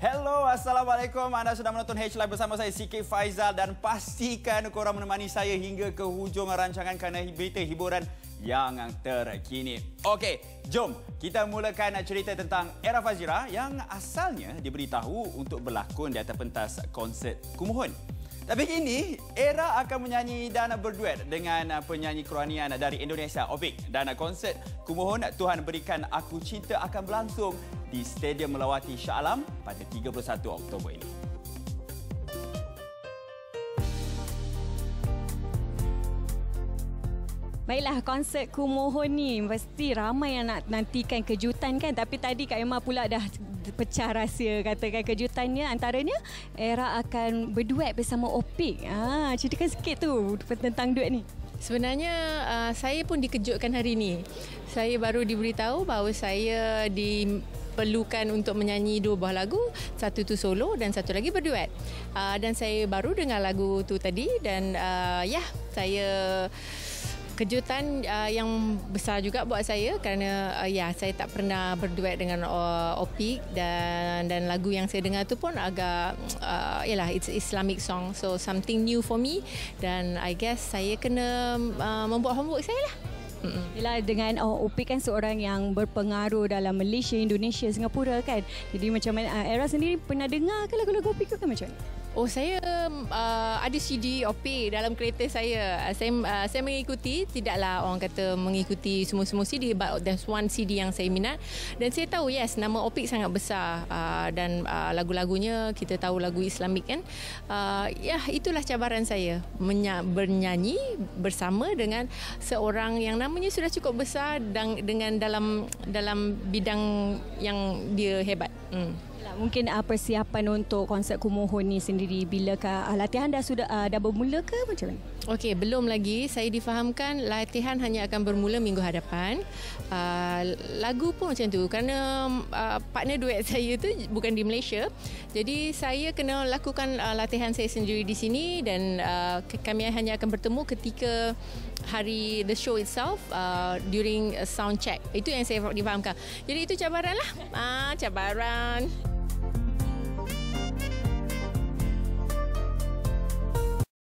Hello, Assalamualaikum. Anda sedang menonton H Live bersama saya, CK Faizal, dan pastikan korang menemani saya hingga ke hujung rancangan kerana berita hiburan yang terkini. Okey, jom kita mulakan cerita tentang Era Fazira yang asalnya diberitahu untuk berlakon di atas pentas konsert Kumohon. Tapi kini, Era akan menyanyi dan berduet dengan penyanyi kerohanian dari Indonesia, Opik. Dan konsert Kumohon Tuhan Berikan Aku Cinta akan berlangsung di Stadium Melawati Shah Alam pada 31 Oktober ini. Baiklah, konsert Kumohon ni mesti ramai yang nak nantikan kejutan kan. Tapi tadi Kak Emma pula dah pecah rahsia, katakan kejutannya antaranya Era akan berduet bersama Opik. Ceritakan sikit tu tentang duet ni. Sebenarnya saya pun dikejutkan hari ini. Saya baru diberitahu bahawa saya diperlukan untuk menyanyi dua buah lagu, satu tu solo dan satu lagi berduet. Dan saya baru dengar lagu tu tadi dan saya kejutan yang besar juga buat saya kerana saya tak pernah berduet dengan Opik dan lagu yang saya dengar tu pun agak it's Islamic song, so something new for me dan I guess saya kena membuat homework saya lah. Yelah, dengan Opik kan seorang yang berpengaruh dalam Malaysia, Indonesia, Singapura kan. Jadi macam mana Era sendiri pernah dengar ke lagu-lagu Opik ke macam mana? Oh, saya ada CD Opik dalam kereta saya. Saya mengikuti, tidaklah orang kata mengikuti semua CD, but there's one CD yang saya minat dan saya tahu yes nama Opik sangat besar dan lagu-lagunya kita tahu lagu Islamik kan. Itulah cabaran saya bernyanyi bersama dengan seorang yang namanya sudah cukup besar dan dengan dalam bidang yang dia hebat. Mungkin persiapan untuk konsert Kumohon ni sendiri, bilakah latihan dah bermula ke macam mana? Okey, belum lagi. Saya difahamkan latihan hanya akan bermula minggu hadapan. Lagu pun macam tu kerana partner duet saya tu bukan di Malaysia. Jadi saya kena lakukan latihan saya sendiri di sini dan kami hanya akan bertemu ketika hari the show itself during sound check. Itu yang saya difahamkan. Jadi itu cabaran lah. Cabaran.